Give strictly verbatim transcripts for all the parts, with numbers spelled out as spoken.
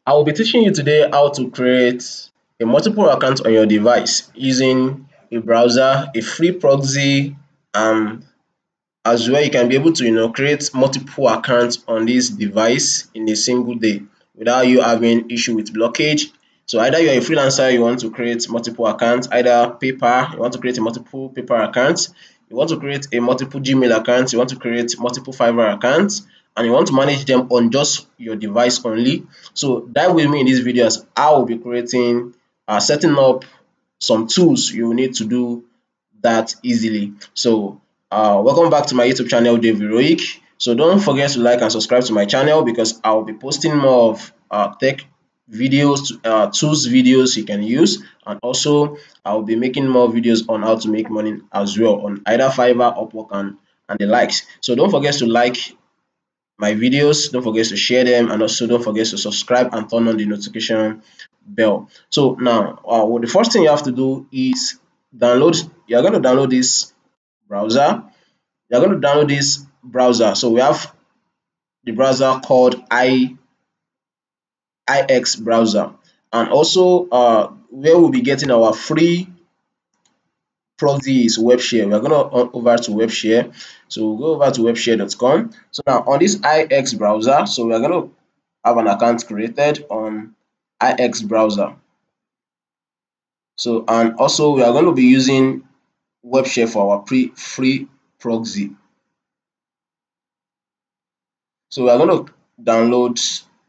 I will be teaching you today how to create a multiple account on your device using a browser, a free proxy, and as well you can be able to you know create multiple accounts on this device in a single day without you having issue with blockage. So either you're a freelancer, you want to create multiple accounts, either paper, you want to create a multiple paper accounts, you want to create a multiple Gmail accounts, you want to create multiple Fiverr accounts, and you want to manage them on just your device only. So dive with me in this video as I will be creating uh, setting up some tools you will need to do that easily. So uh, welcome back to my YouTube channel, Dave Heroic. So don't forget to like and subscribe to my channel because I'll be posting more of uh, tech videos, uh, tools videos you can use, and also I'll be making more videos on how to make money as well on either Fiverr, Upwork, and and the likes. So don't forget to like my videos, don't forget to share them, and also don't forget to subscribe and turn on the notification bell. So now uh, well, the first thing you have to do is download. You're going to download this browser. You're going to download this browser. So we have the browser called i ix browser, and also uh, where we'll be getting our free proxy is Webshare. We're going to over to Webshare. So we'll go over to webshare dot com. So now on this ix browser, so we're going to have an account created on ix browser. So and also we are going to be using Webshare for our pre free proxy. So we are going to download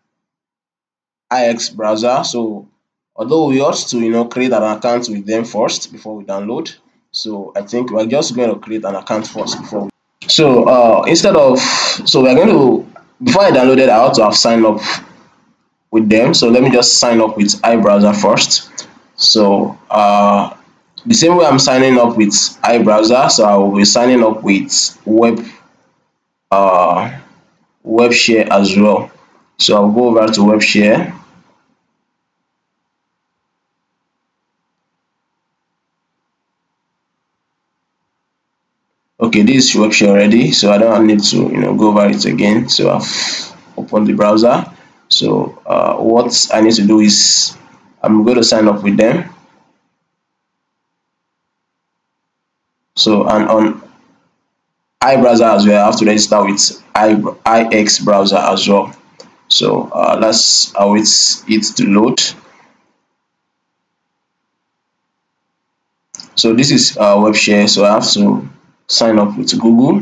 ix browser. So although we ought to you know create an account with them first before we download, so I think we're just going to create an account first before we so uh instead of so we're going to before I downloaded I ought to have signed up with them. So let me just sign up with iBrowser first. So uh the same way I'm signing up with iBrowser, so I will be signing up with web uh Webshare as well. So I'll go over to Webshare. Okay, this is Webshare already, so I don't need to you know go over it again. So I've opened the browser. So uh, what I need to do is I'm going to sign up with them. So and on iBrowser as well, I have to register with ix browser as well. So uh, let's await it to load. So this is uh, Webshare. So I have to sign up with Google.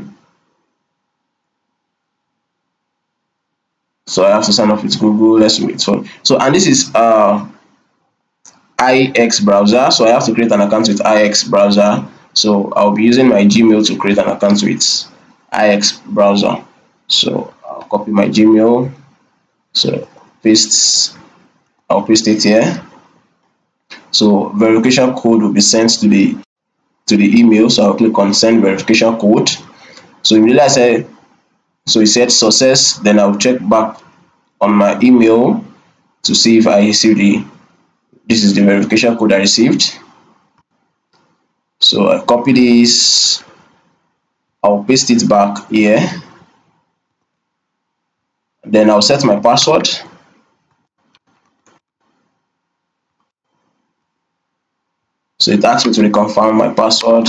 So I have to sign up with Google. Let's wait for so and this is uh ix browser. So I have to create an account with ix browser. So I'll be using my Gmail to create an account with ix browser. So I'll copy my Gmail. So paste I'll paste it here. So verification code will be sent to the to the email. So I'll click on send verification code. So immediately I said so it said success, then I'll check back on my email to see if I received the this is the verification code I received. So I copy this, I'll paste it back here, then I'll set my password. So it asks me to reconfirm my password.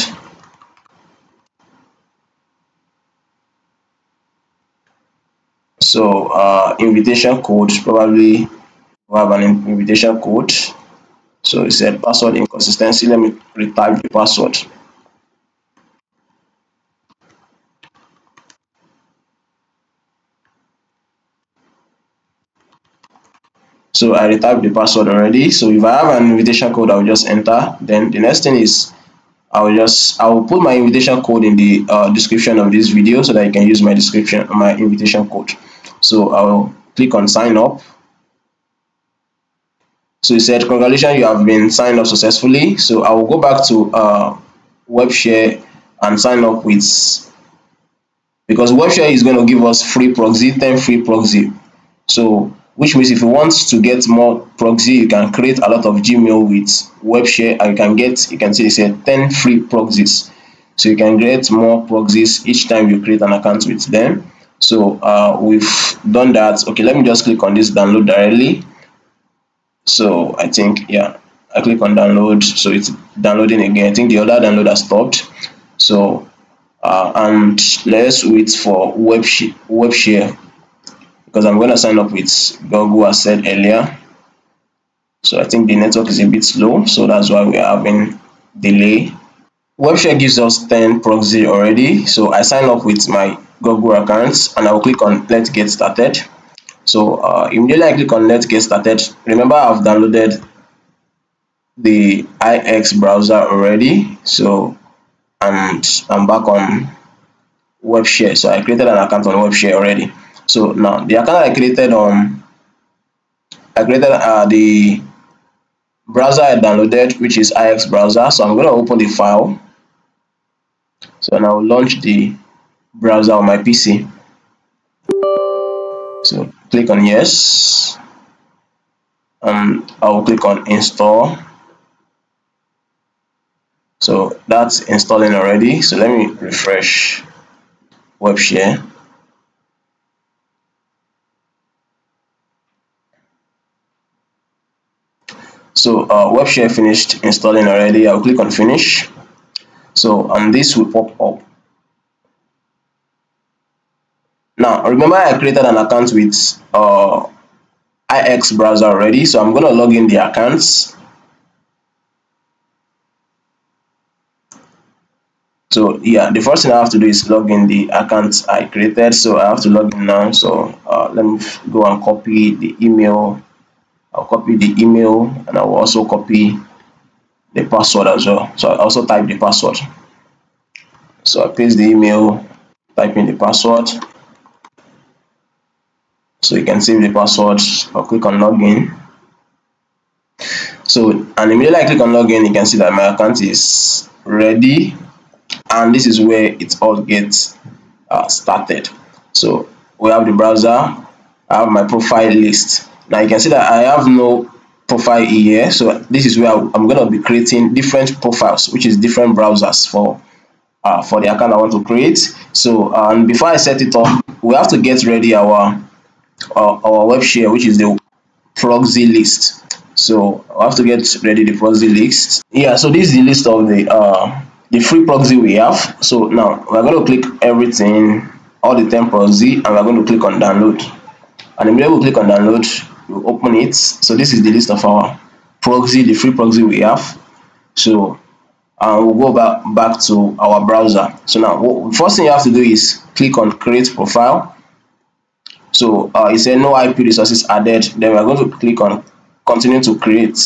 So uh, invitation code, probably have an invitation code. So it said password inconsistency. Let me retype the password. So I retyped the password already. So if I have an invitation code, I'll just enter. Then the next thing is I'll just I will put my invitation code in the uh, description of this video so that you can use my description my invitation code. So I'll click on sign up. So it said congratulations, you have been signed up successfully. So I will go back to uh, Webshare and sign up with, because Webshare is going to give us free proxy, ten free proxy. So which means if you want to get more proxy, you can create a lot of Gmail with Webshare and you can get you can see it said ten free proxies. So you can get more proxies each time you create an account with them. So uh, we've done that. Okay, let me just click on this download directly. So I think, yeah, I click on download, so it's downloading again. I think the other downloader stopped. So uh, and let's wait for web sh web share, because I'm going to sign up with Google as said earlier. So I think the network is a bit slow, so that's why we're having delay. WebShare gives us ten proxy already, so I sign up with my Google accounts and I'll click on let's get started. So uh, immediately I click on let's get started. Remember, I've downloaded the I X browser already, so and I'm back on WebShare. So I created an account on WebShare already. So now the account I created on I created uh, the browser I downloaded, which is I X browser. So I'm going to open the file. So now I'll launch the browser on my P C. So click on yes, and I'll click on install. So that's installing already. So let me refresh WebShare. So uh, WebShare finished installing already. I'll click on finish. So and this will pop up. Now remember, I created an account with uh, I X browser already, so I'm going to log in the accounts. So yeah, the first thing I have to do is log in the account I created. So I have to log in now. So uh, let me go and copy the email. I'll copy the email and I will also copy the password as well. So I also type the password. So I paste the email, type in the password. So you can save the password. I'll click on login. So and immediately I click on login, you can see that my account is ready, and this is where it all gets uh, started. So we have the browser, I have my profile list. Now you can see that I have no profile here, so this is where I'm going to be creating different profiles, which is different browsers for uh, for the account I want to create. So and um, before I set it up, we have to get ready our uh, our web share, which is the proxy list. So I have to get ready the proxy list. Yeah, so this is the list of the uh the free proxy we have. So now we're going to click everything, all the ten proxy, and we're going to click on download. And immediately we click on download, we open it. So this is the list of our proxy, the free proxy we have. So uh, we'll go back back to our browser. So now what, first thing you have to do is click on create profile. So uh, it said no I P resources added. Then we're going to click on continue to create.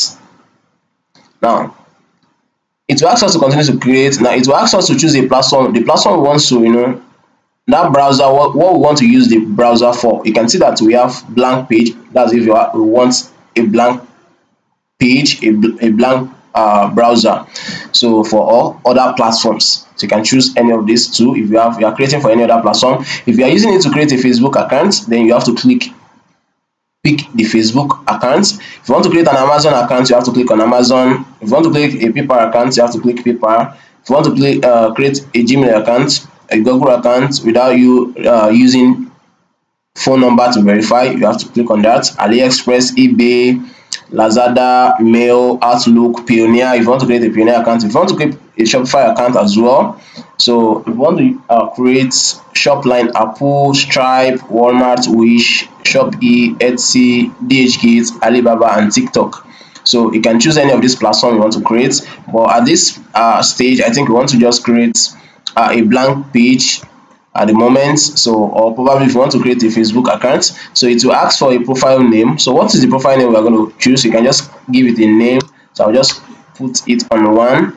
Now it will ask us to continue to create. Now it will ask us to choose a platform. The platform wants to, you know, that browser, what, what we want to use the browser for. You can see that we have blank page. That's if you are, we want a blank page, a, a blank uh, browser. So for all other platforms, so you can choose any of these two. If you have, you are creating for any other platform. If you are using it to create a Facebook account, then you have to click pick the Facebook account. If you want to create an Amazon account, you have to click on Amazon. If you want to click a PayPal account, you have to click PayPal. If you want to click, uh, create a Gmail account, a Google account without you uh, using phone number to verify, you have to click on that. AliExpress, eBay, Lazada, Mail, Outlook, Payoneer. If you want to create a Payoneer account, if you want to create a Shopify account as well. So if you want to uh, create Shopline, Apple, Stripe, Walmart, Wish, Shopee, Etsy, DHgate, Alibaba, and TikTok. So you can choose any of these platforms you want to create. But at this uh, stage, I think we want to just create uh, a blank page at the moment. So or probably if you want to create a Facebook account, so it will ask for a profile name. So what is the profile name we're going to choose? You can just give it a name. So I'll just put it on one.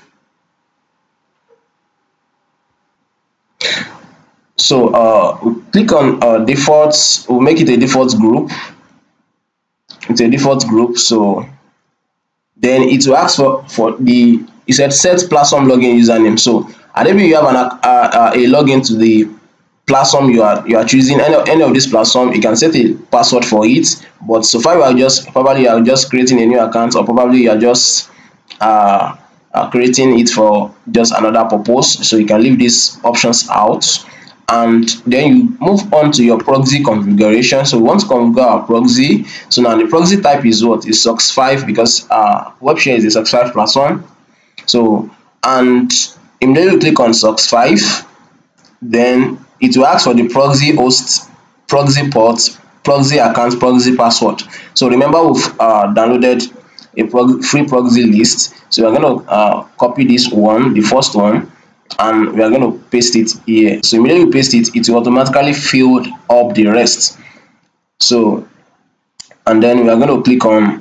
So uh we'll click on uh defaults. We'll make it a default group. It's a default group. So then it will ask for for the, it said set platform login username. So and maybe you have an uh, uh, a login to the platform you are you are choosing, any, any of this platform, you can set a password for it. But so far you are just probably you are just creating a new account, or probably you are just uh, uh creating it for just another purpose. So you can leave these options out. and then you move on to your proxy configuration. So we want to configure our proxy. So now the proxy type is what? Is SOCKS five, because uh WebShare is a SOCKS five platform. So, and immediately you click on SOCKS five, then it will ask for the proxy host, proxy port, proxy account, proxy password. So remember, we've uh, downloaded a prog free proxy list. So we're going to uh, copy this one, the first one, and we are going to paste it here. So immediately you paste it, it will automatically fill up the rest. So, and then we are going to click on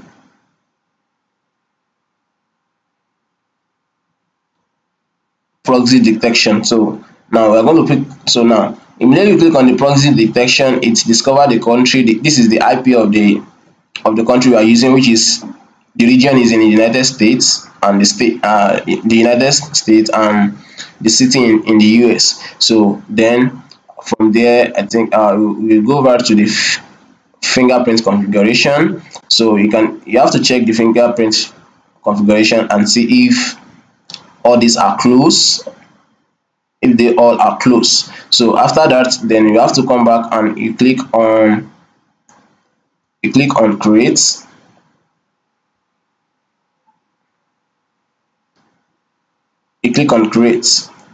proxy detection. So now we are going to click. So now immediately you click on the proxy detection, it discover the country. The, this is the I P of the of the country we are using, which is, the region is in the United States, and the state uh the United States, and the city in, in the U S. So then from there, I think uh we'll go over to the fingerprint configuration. So you can you have to check the fingerprint configuration and see if all these are close, if they all are close. So after that, then you have to come back and you click on you click on create. You click on create.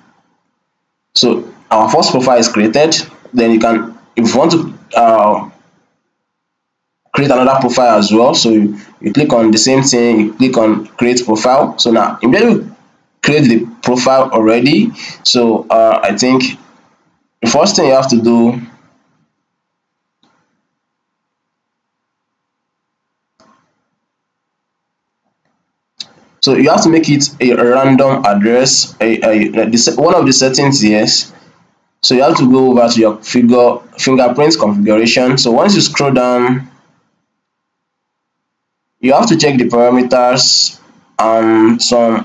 So our first profile is created. Then you can, if you want to uh, create another profile as well, so you, you click on the same thing, you click on create profile. So now immediately create the profile already. So uh, I think the first thing you have to do, so you have to make it a random address. A, a, a, one of the settings, yes. So you have to go over to your figure fingerprint configuration. So once you scroll down, you have to check the parameters and some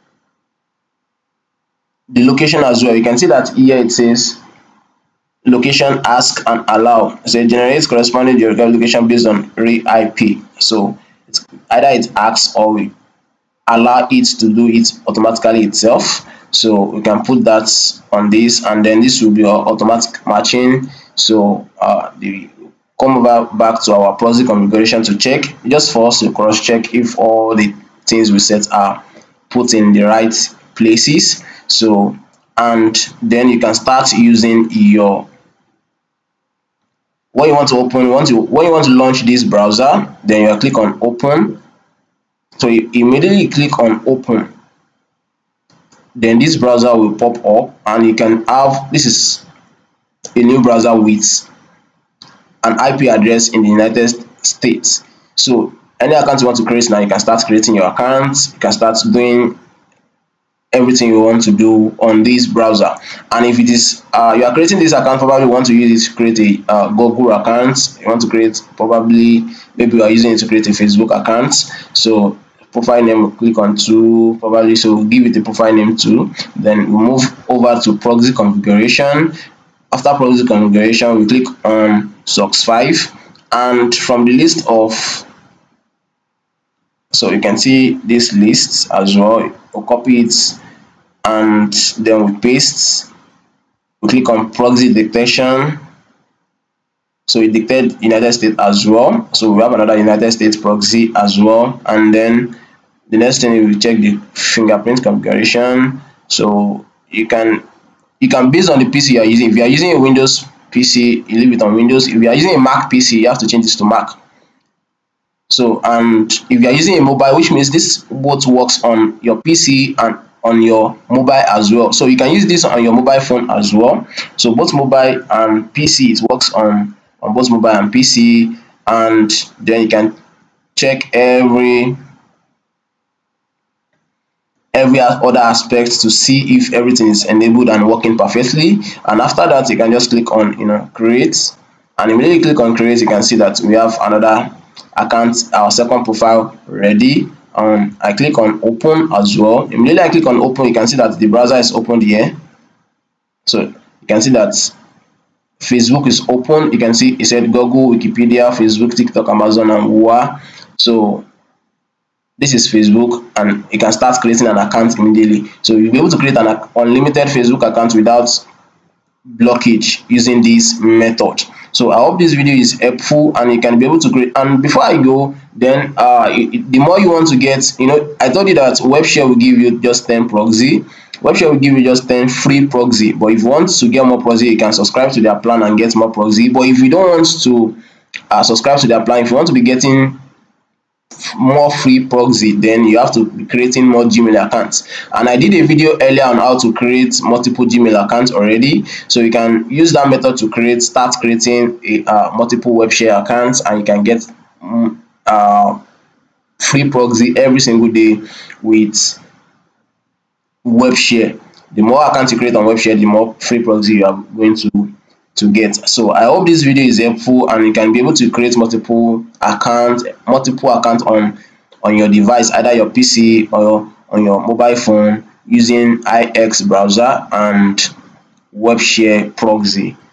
the location as well. You can see that here it says location, ask and allow. So it generates corresponding geographic location based on real I P. So it's either it asks or we allow it to do it automatically itself. So we can put that on this, and then this will be our automatic matching. So uh, the come over back to our proxy configuration to check, just for us to cross check if all the things we set are put in the right places. So, and then you can start using your, what you want to open, you want to when you want to launch this browser, then you click on open. So you immediately click on open, then this browser will pop up, and you can have, this is a new browser with an I P address in the United States. So any account you want to create now, you can start creating your account, you can start doing everything you want to do on this browser. And if it is uh, you are creating this account, probably want to use it to create a uh, Google account, you want to create, probably maybe you are using it to create a Facebook account. So profile name, we'll click on to, probably, so we'll give it a profile name too. Then we'll move over to proxy configuration. After proxy configuration, we click on SOCKS five, and from the list of, so you can see this list as well, we'll copy it and then we paste. We click on proxy detection, so it detected United States as well, so we have another United States proxy as well. And then the next thing, we check the fingerprint configuration. So you can you can, based on the P C you are using, if you are using a Windows P C, you leave it on Windows. If you are using a Mac P C, you have to change this to Mac. So, and if you are using a mobile, which means this both works on your P C and on your mobile as well. So you can use this on your mobile phone as well. So both mobile and P C, it works on on both mobile and P C. And then you can check every every other aspect to see if everything is enabled and working perfectly. And after that, you can just click on, you know, create, and immediately click on create, you can see that we have another account, our second profile ready. Um I click on open as well. Immediately I click on open, you can see that the browser is opened here. So you can see that Facebook is open. You can see it said Google, Wikipedia, Facebook, TikTok, Amazon, and W A. So this is Facebook, and you can start creating an account immediately. So you'll be able to create an unlimited Facebook account without blockage using this method. So I hope this video is helpful and you can be able to create. And before I go, then uh the more you want to get, you know, I told you that WebShare will give you just ten proxy. WebShare will give you just ten free proxy, but if you want to get more proxy, you can subscribe to their plan and get more proxy. But if you don't want to uh, subscribe to their plan, if you want to be getting more free proxy, then you have to be creating more Gmail accounts. And I did a video earlier on how to create multiple Gmail accounts already, so you can use that method to create start creating a uh, multiple WebShare accounts, and you can get um, uh, free proxy every single day with WebShare. The more accounts you create on WebShare, the more free proxy you are going to to get. So I hope this video is helpful and you can be able to create multiple accounts multiple accounts on on your device, either your P C or on your mobile phone, using I X browser and WebShare proxy.